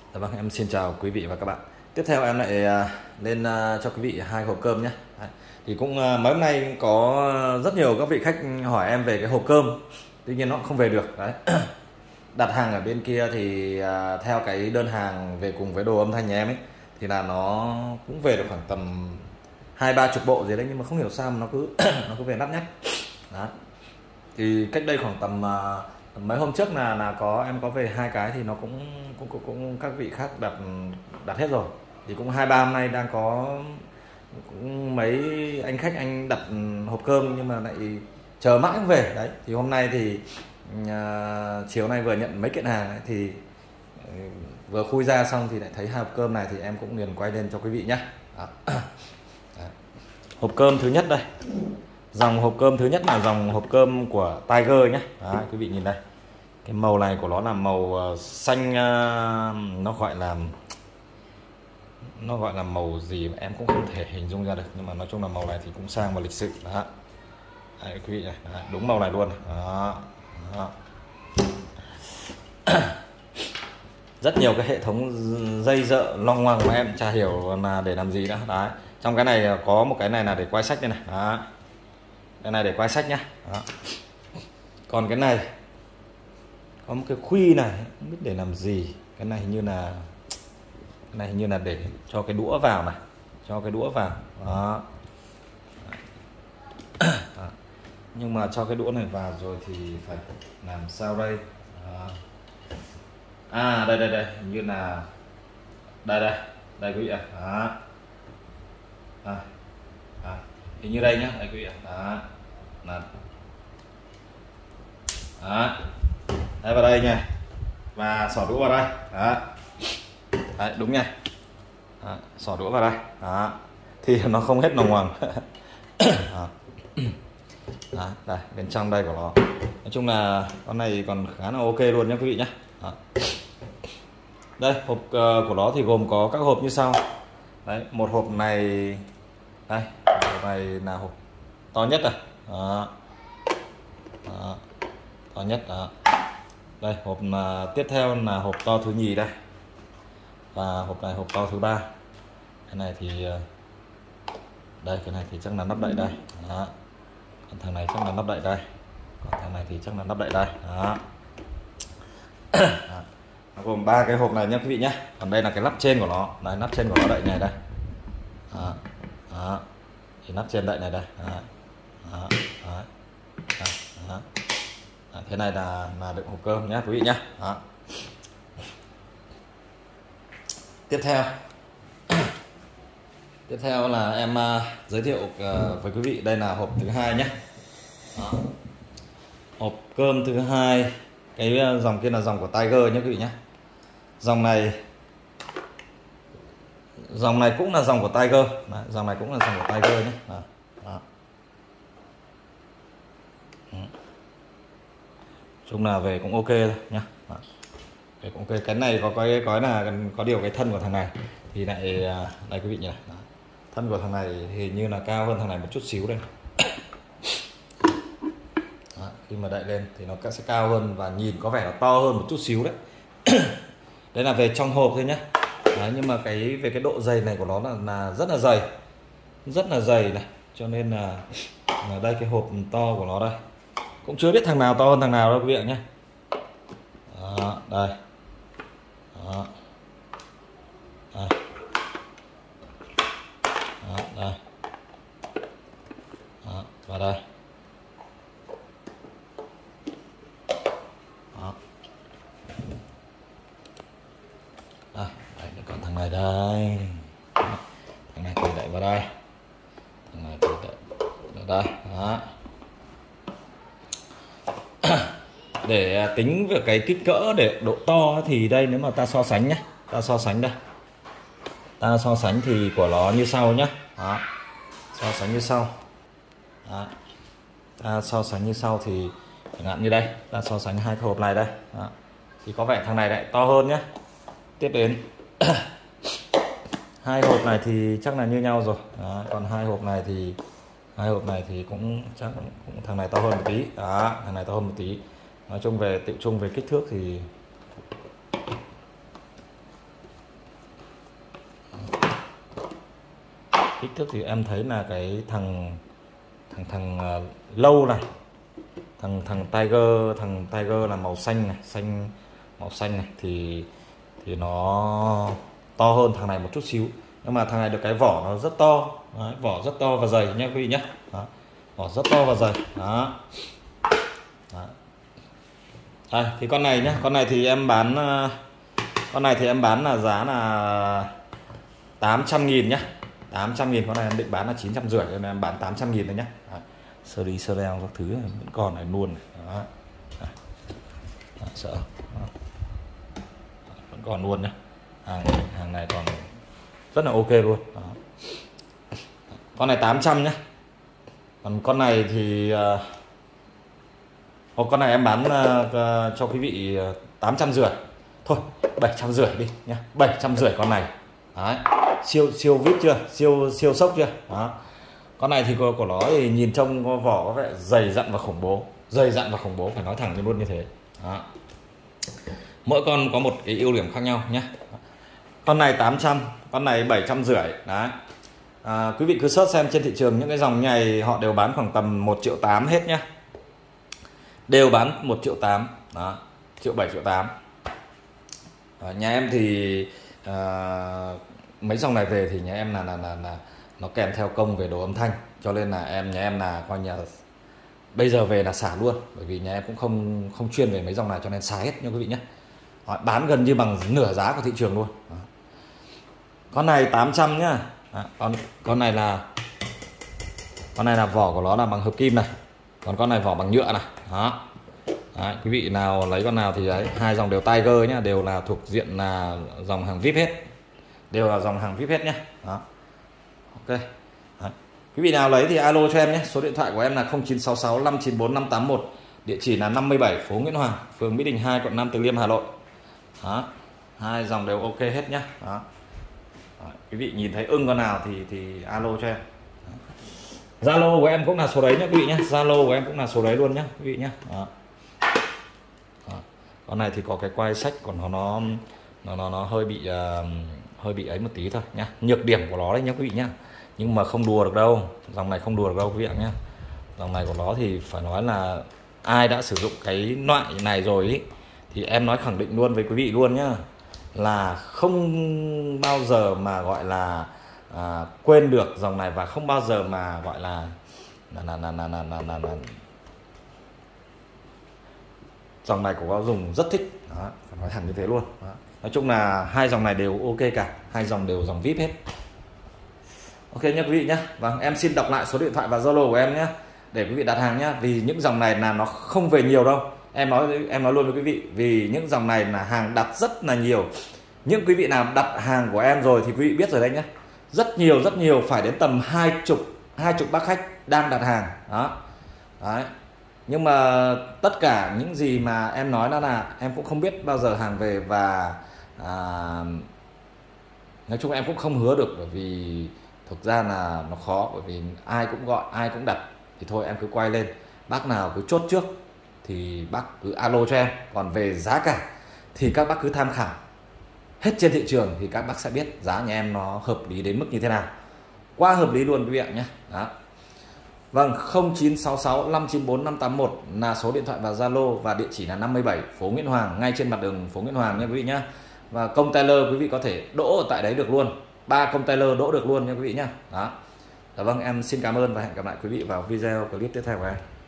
Dạ vâng, em xin chào quý vị và các bạn. Tiếp theo em lại lên cho quý vị hai hộp cơm nhé. Đấy. Thì cũng mấy hôm nay có rất nhiều các vị khách hỏi em về cái hộp cơm, tuy nhiên nó không về được. Đấy. Đặt hàng ở bên kia thì theo cái đơn hàng về cùng với đồ âm thanh nhà em ấy thì là nó cũng về được khoảng tầm 20-30 bộ gì đấy, nhưng mà không hiểu sao mà nó cứ nó cứ về lắt nhắt. Đó. Thì cách đây khoảng tầm mấy hôm trước là em có về hai cái thì nó cũng các vị khác đặt hết rồi. Thì cũng 2-3 hôm nay đang có cũng mấy anh khách anh đặt hộp cơm nhưng mà lại chờ mãi không về. Đấy thì hôm nay thì chiều nay vừa nhận mấy kiện hàng ấy, thì vừa khui ra xong thì lại thấy hai hộp cơm này thì em cũng liền quay lên cho quý vị nhé. Hộp cơm thứ nhất đây, dòng hộp cơm thứ nhất là dòng hộp cơm của Tiger nhé. Đấy, quý vị nhìn đây, cái màu này của nó là màu xanh, nó gọi là màu gì mà em cũng không thể hình dung ra được, nhưng mà nói chung là màu này thì cũng sang và lịch sự. Đó. Đấy, quý vị này, đấy, đúng màu này luôn. Đó. Đó. Rất nhiều cái hệ thống dây dợ long ngoằng mà em chả hiểu là để làm gì nữa. Đấy, trong cái này có một cái này là để quay sách đây này. Đó. Cái này để quay sách nhá. Đó. Còn cái này có một cái khuy này không biết để làm gì. Cái này hình như là để cho cái đũa vào này, cho cái đũa vào. Đó. Đó. Nhưng mà cho cái đũa này vào rồi thì phải làm sao đây? Đó. À đây hình như là đây quý vị ạ. Đó. Hình như đây nhá, đây quý vị ạ. Đó. Là đó. Đây vào đây nha, và xỏ đũa vào đây. Đó. Đấy, đúng nha. Đó, xỏ đũa vào đây. Đó. Thì nó không hết nòng hoàng. Đó. Đó, đây bên trong đây của nó, nói chung là con này còn khá là ok luôn nhé quý vị nhé. Đó. Đây hộp của nó thì gồm có các hộp như sau. Đấy, một hộp này đây, hộp này là hộp to nhất rồi. Đó. Đó. To nhất. Đó. Đây hộp tiếp theo là hộp to thứ nhì đây, và hộp này hộp to thứ ba. Cái này thì đây, cái này thì chắc là nắp đậy đây. Đó. Còn thằng này chắc là nắp đậy đây, còn thằng này thì chắc là nắp đậy đây. Đó. Đó. Nó gồm ba cái hộp này nhé quý vị nhé. Còn đây là cái nắp trên của nó, đây nắp trên của nó đậy này đây. Đó. Đó. Thì nắp trên đậy này đây. Đó. Đó. Đó. Đó. Đó. Thế này là đựng hộp cơm nhé quý vị nhé. Đó. Tiếp theo là em giới thiệu với quý vị, đây là hộp thứ hai nhé. Đó. Hộp cơm thứ hai, cái dòng kia là dòng của Tiger nhé quý vị nhé. Dòng này cũng là dòng của Tiger. Đấy, dòng này cũng là dòng của Tiger nhé. Đó. Đó. Chung là về cũng ok thôi nhá. Về cũng ok. Cái này có điều cái thân của thằng này thì lại đây quý vị nhỉ. Đó. Thân của thằng này hình như là cao hơn thằng này một chút xíu đây. Đó, khi mà đậy lên thì nó sẽ cao hơn và nhìn có vẻ là to hơn một chút xíu đấy. Đấy là về trong hộp thôi nhé. Đấy, nhưng mà về cái độ dày này của nó là rất là dày này, cho nên là đây cái hộp to của nó đây, cũng chưa biết thằng nào to hơn thằng nào đâu quý vị nhé. Đó, đây. Đó. Đây. Đó, đây. Đó, và đây. Đó. Đây, còn thằng này đây. Thằng này thì đậy vào đây. Thằng này thì đậy vào đây. Đó. Để tính về cái kích cỡ để độ to thì đây, nếu mà ta so sánh nhé, ta so sánh đây, ta so sánh thì của nó như sau nhé. Đó. So sánh như sau. Đó. Ta so sánh như sau thì chẳng hạn như đây, ta so sánh hai cái hộp này đây. Đó. Thì có vẻ thằng này lại to hơn nhé. Tiếp đến hai hộp này thì chắc là như nhau rồi. Đó. Còn hai hộp này thì cũng chắc cũng thằng này to hơn một tí. Đó, thằng này to hơn một tí. Nói chung về tự chung về kích thước thì Kích thước thì em thấy là cái thằng lâu này, thằng Tiger là màu xanh này, màu xanh này thì nó to hơn thằng này một chút xíu, nhưng mà thằng này được cái vỏ nó rất to. Đấy, vỏ rất to và dày nha quý vị nhé. Đó, vỏ rất to và dày. Đó. Đó. Đây, thì con này nhé, con này thì em bán là giá là 800.000 nhá, 800.000. Con này em định bán là 950, nên em bán 800.000 thôi nhá. Sơ đi sơ reo các thứ vẫn còn này luôn này. Đó. Đó, sợ. Đó. Vẫn còn luôn nhá, hàng này còn rất là ok luôn. Đó. Con này 800 nhá. Còn con này thì con này em bán cho quý vị 850. Thôi 750 đi nhá, 750 con này. Đấy. Siêu vip chưa, siêu sốc chưa. Đó. Con này thì của nó thì nhìn trông có vỏ có vẻ dày dặn và khủng bố, phải nói thẳng luôn như thế. Đó. Mỗi con có một cái ưu điểm khác nhau nhé. Con này 800, con này 750. Đấy. Quý vị cứ search xem trên thị trường những cái dòng này họ đều bán khoảng tầm 1,8 triệu hết nhá, đều bán 1,8 triệu. Đó, 1,7 triệu. Nhà em thì mấy dòng này về thì nhà em là nó kèm theo công về đồ âm thanh, cho nên là nhà em là coi như bây giờ về là xả luôn, bởi vì nhà em cũng không chuyên về mấy dòng này cho nên xả hết nha quý vị nhé. Bán gần như bằng nửa giá của thị trường luôn. Đó. Con này 800 nhá. Con này là vỏ của nó là bằng hợp kim này, còn con này vỏ bằng nhựa này. Đó. Đấy, quý vị nào lấy con nào thì đấy, hai dòng đều Tiger nhá, đều là thuộc diện là dòng hàng VIP hết, đều là dòng hàng VIP hết nhé. Đó. Ok. Đấy. Quý vị nào lấy thì alo cho em nhé, số điện thoại của em là 0966 594 581, địa chỉ là 57 phố Nguyễn Hoàng, phường Mỹ Đình 2, quận Nam Từ Liêm, Hà Nội. Đó. Hai dòng đều ok hết nhá. Đó. Đó. Quý vị nhìn thấy ưng con nào thì alo cho em. Zalo của em cũng là số đấy nhé quý vị nhé, Zalo của em cũng là số đấy luôn nhé quý vị nhé. Đó. Đó. Con này thì có cái quai sách của nó hơi bị ấy một tí thôi nhá, nhược điểm của nó đấy nhé quý vị nhá, nhưng mà không đùa được đâu, dòng này không đùa được đâu quý vị nhé. Dòng này của nó thì phải nói là ai đã sử dụng cái loại này rồi ý, thì em nói khẳng định luôn với quý vị luôn nhá, là không bao giờ mà gọi là quên được dòng này, và không bao giờ mà gọi là dòng này của nó dùng rất thích. Đó, phải nói thẳng như thế luôn. Đó. Nói chung là hai dòng này đều ok cả, hai dòng đều dòng VIP hết. Ok nhé quý vị nhé. Vâng, em xin đọc lại số điện thoại và Zalo của em nhé, để quý vị đặt hàng nhé, vì những dòng này là nó không về nhiều đâu. Em nói luôn với quý vị, vì những dòng này là hàng đặt rất là nhiều. Những quý vị nào đặt hàng của em rồi thì quý vị biết rồi đấy nhé, rất nhiều, phải đến tầm 20 bác khách đang đặt hàng. Đó. Đấy. Nhưng mà tất cả những gì mà em nói là em cũng không biết bao giờ hàng về, và nói chung em cũng không hứa được, bởi vì thực ra là nó khó, bởi vì ai cũng gọi, ai cũng đặt, thì thôi em cứ quay lên, bác nào cứ chốt trước thì bác cứ alo cho em, còn về giá cả thì các bác cứ tham khảo hết trên thị trường thì các bác sẽ biết giá nhà em nó hợp lý đến mức như thế nào, quá hợp lý luôn quý vị nhé. Đó. Vâng, 0966 594 581 là số điện thoại và Zalo, và địa chỉ là 57 phố Nguyễn Hoàng, ngay trên mặt đường phố Nguyễn Hoàng nha quý vị nhé. Và container quý vị có thể đỗ ở tại đấy được luôn, 3 container đỗ được luôn nha quý vị nhé. Đó. Dạ vâng, em xin cảm ơn và hẹn gặp lại quý vị vào video clip tiếp theo của em.